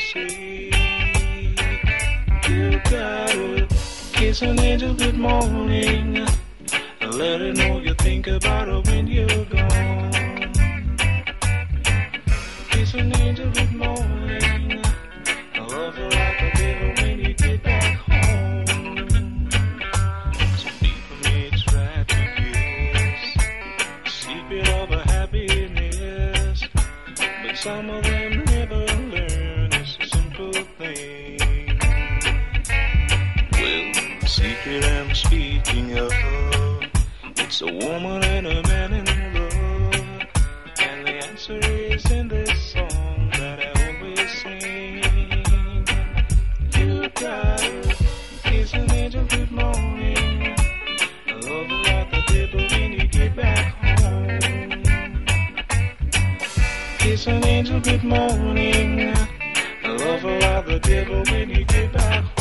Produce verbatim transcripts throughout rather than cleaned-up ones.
say. You gotta kiss an angel good morning. Let her know you think about her when you're gone. Kiss an angel good morning. Love her like a devil when you get back home. Some people may try to guess the secret of a happiness, but some of them never learn it's a simple thing. Well, the secret I'm speaking of, it's a woman and a man in love, and the answer is in this song that I always sing. You gotta kiss an angel good morning. I love her like the devil when you get back home. Kiss an angel good morning. I love her like the devil when you get back home.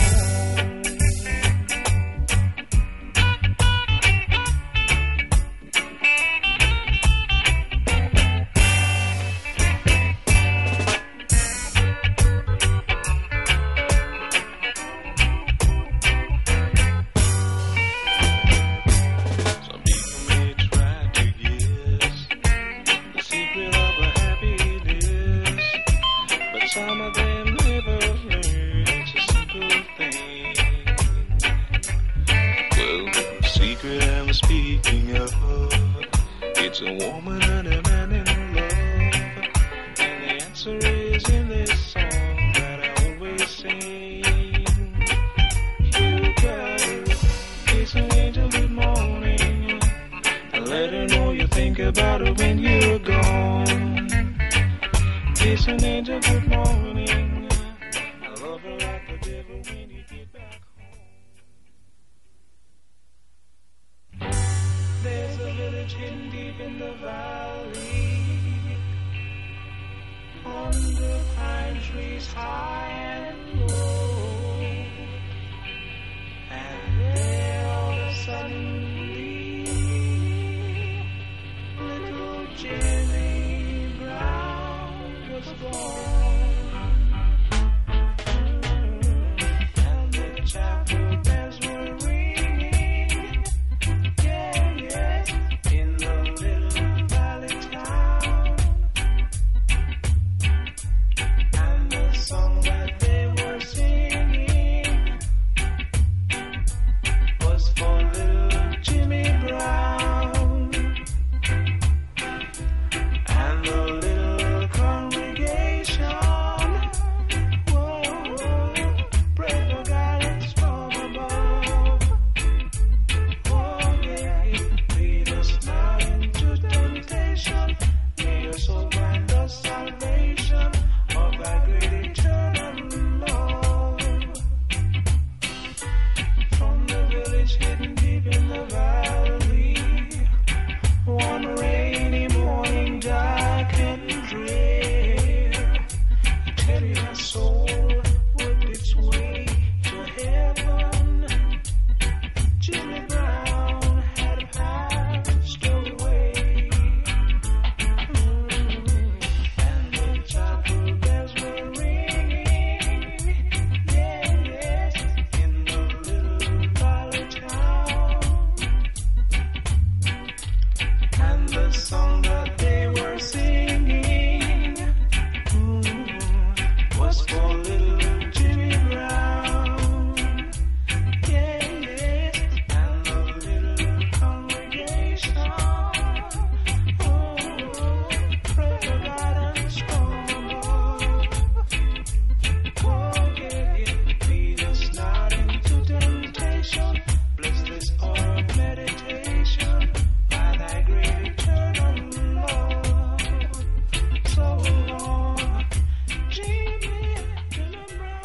Some of them never learn it's a simple thing. Well, the secret I'm speaking of, it's a woman and a man in love, and the answer is in this song that I always sing. You gotta kiss an angel good morning, and let her know you think about her when you're gone. Kiss an angel good morning. I love her like the devil when you get back home. There's a village hidden deep in the valley, under pine trees high and low, and there all of a sudden little Jimmy Brown was born, and the chapel bells were ringing, yeah, yeah, in the little valley town, and the song that they were singing was for little Jimmy Brown, and the little congregation, whoa, pray for guidance from above. Oh yeah, lead us not into temptation, may your soul find the salvation of thy great eternal love. From the village hidden deep in the valley, one rainy morning dark and drear, I tell you my soul worked its way to heaven. Jimmy Brown had passed away, and the chapel bells were ringing, yeah, yes, in the little valley town, and the song that they were singing, ooh, was for little Jimmy Brown, yeah, yes, and the little congregation, oh, pray for guidance from above. Oh yeah, lead us not into temptation, bless this hour of meditation, by thy great eternal love. So long, Jimmy, Jimmy Brown.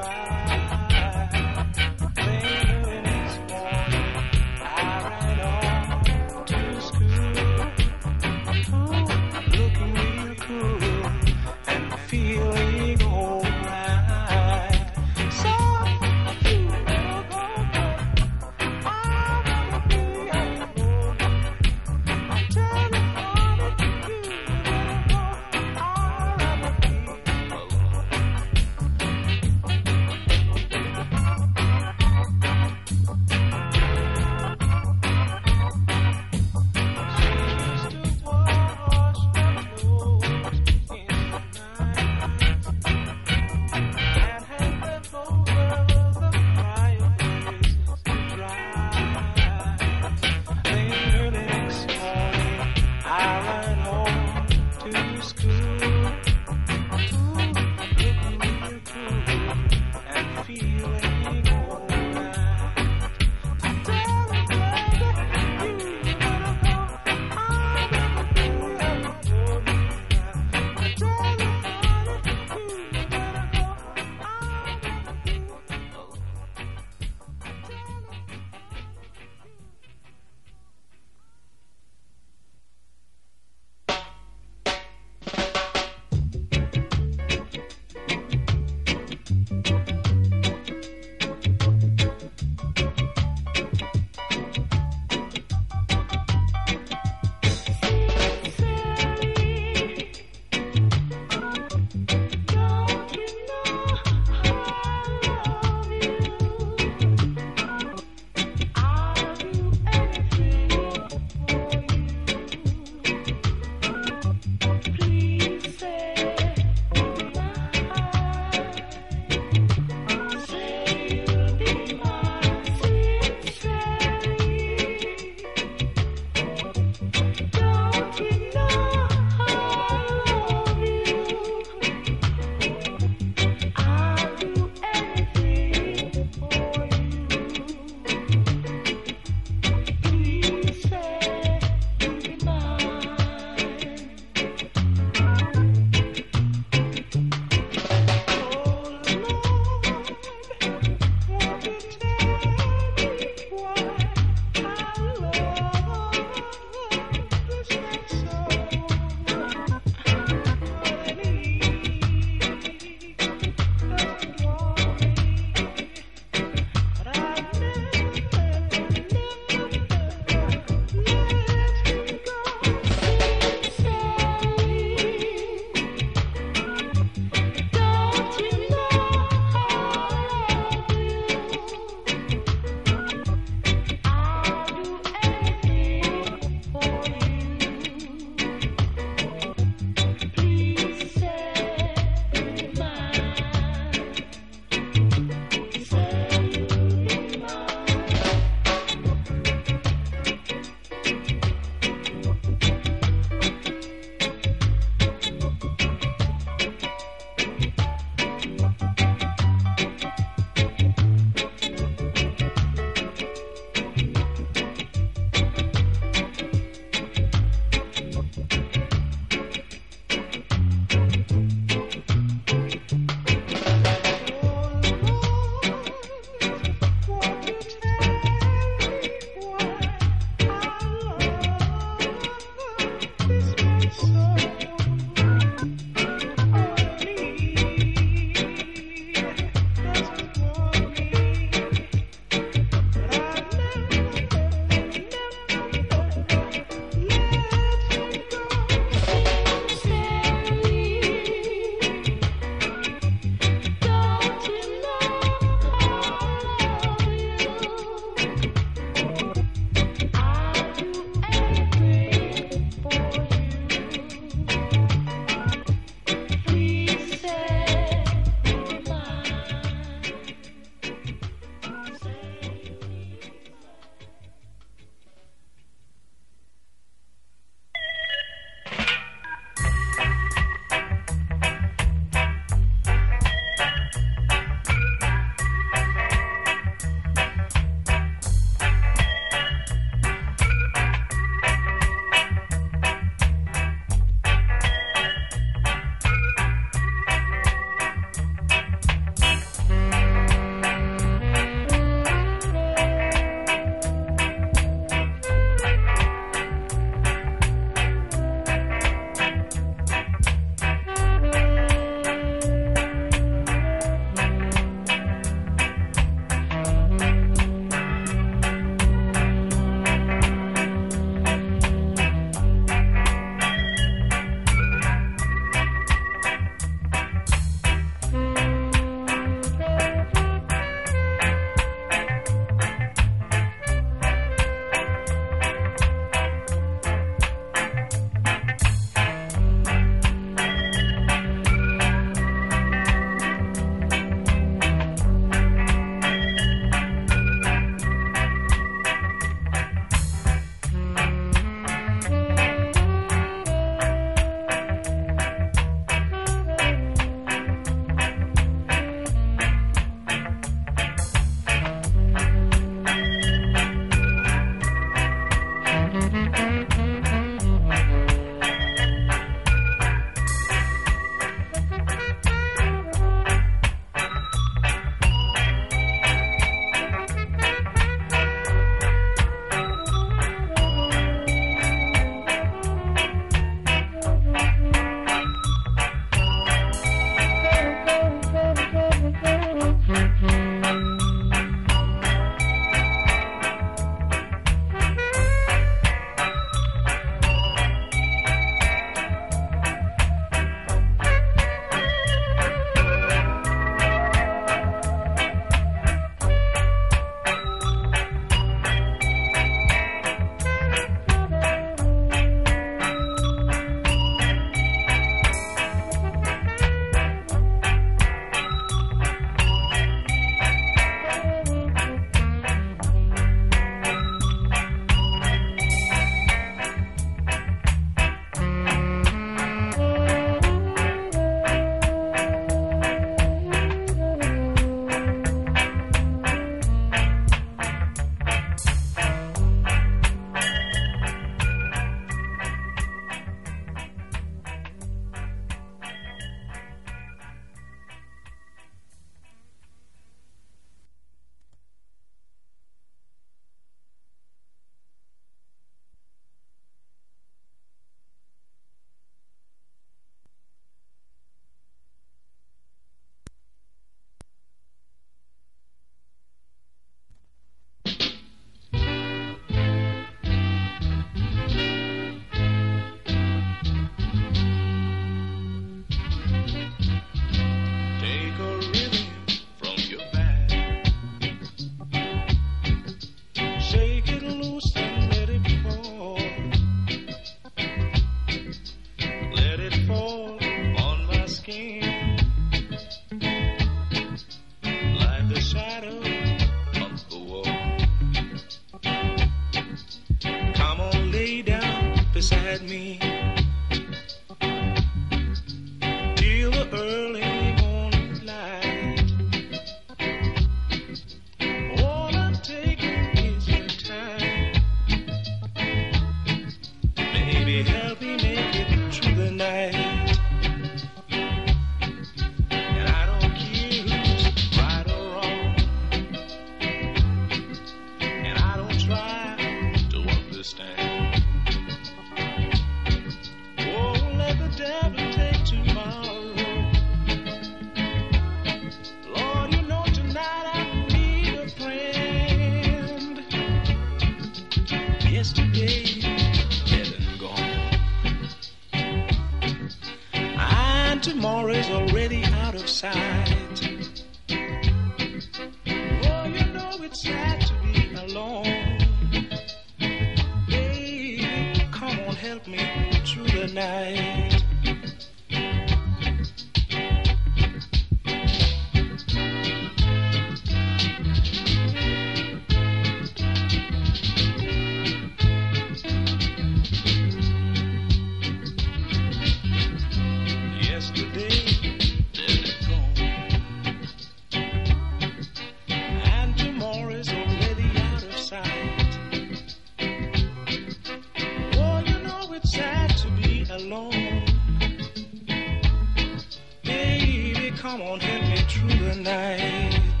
the night.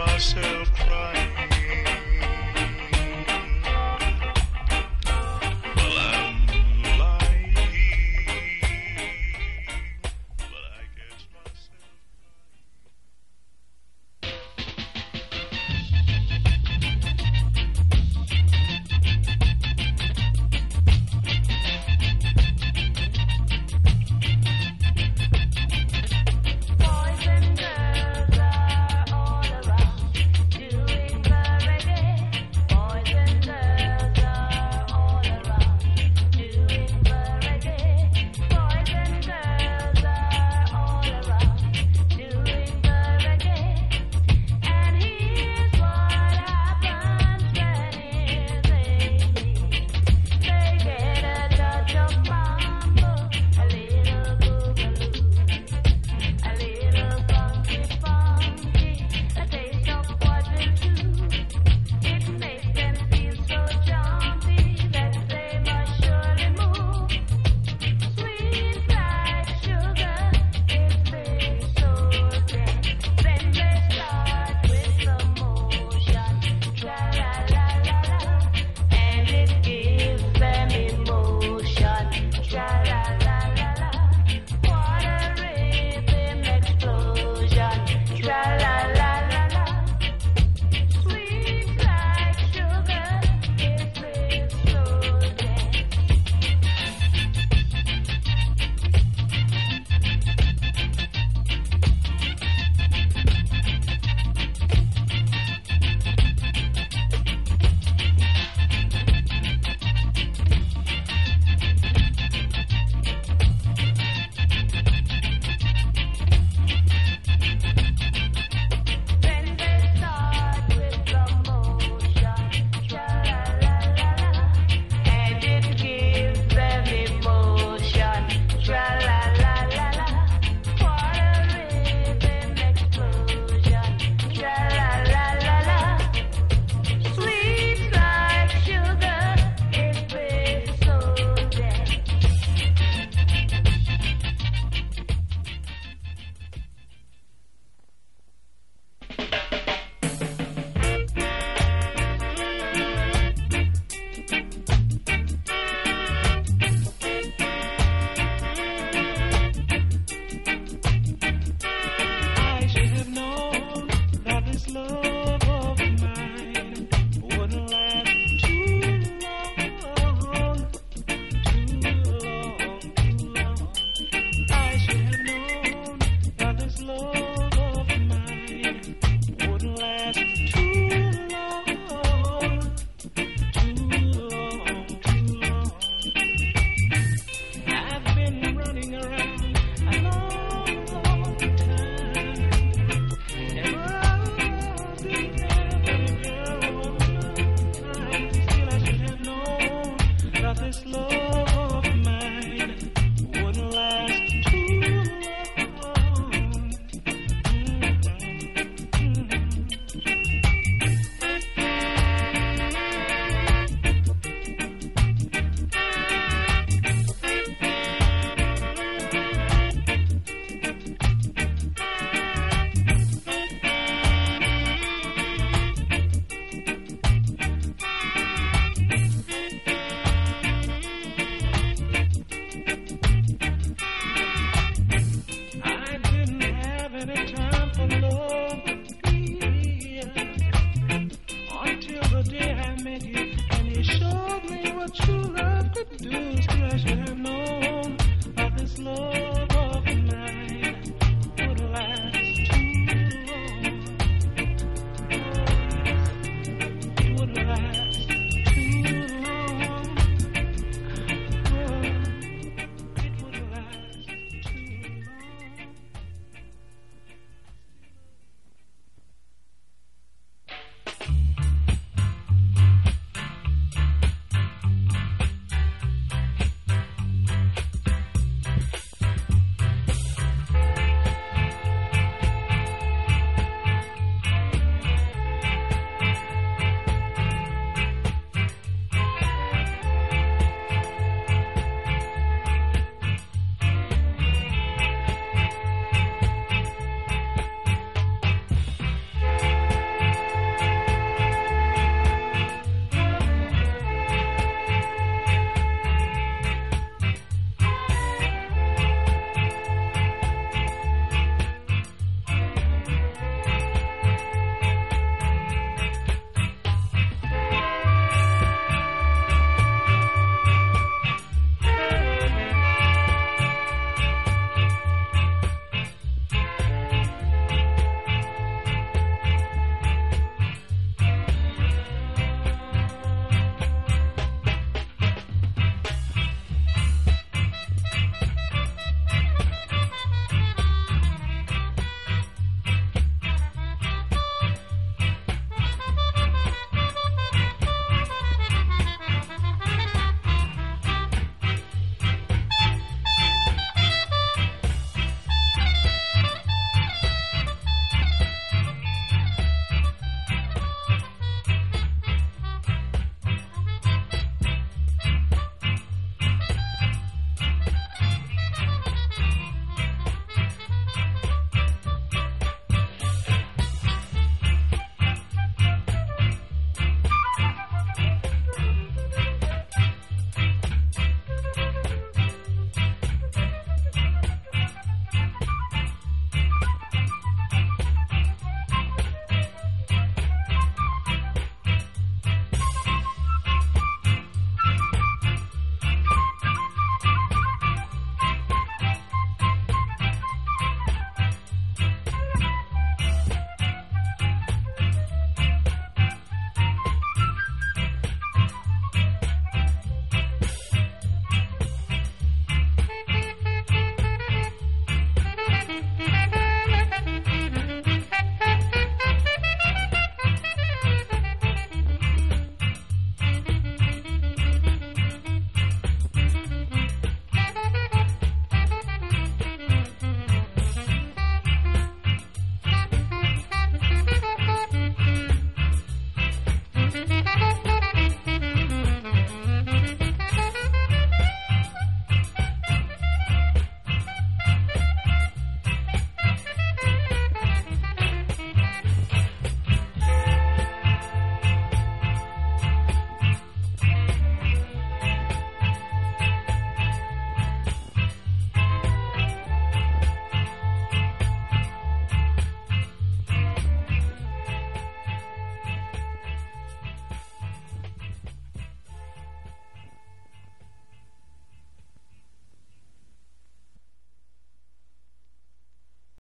myself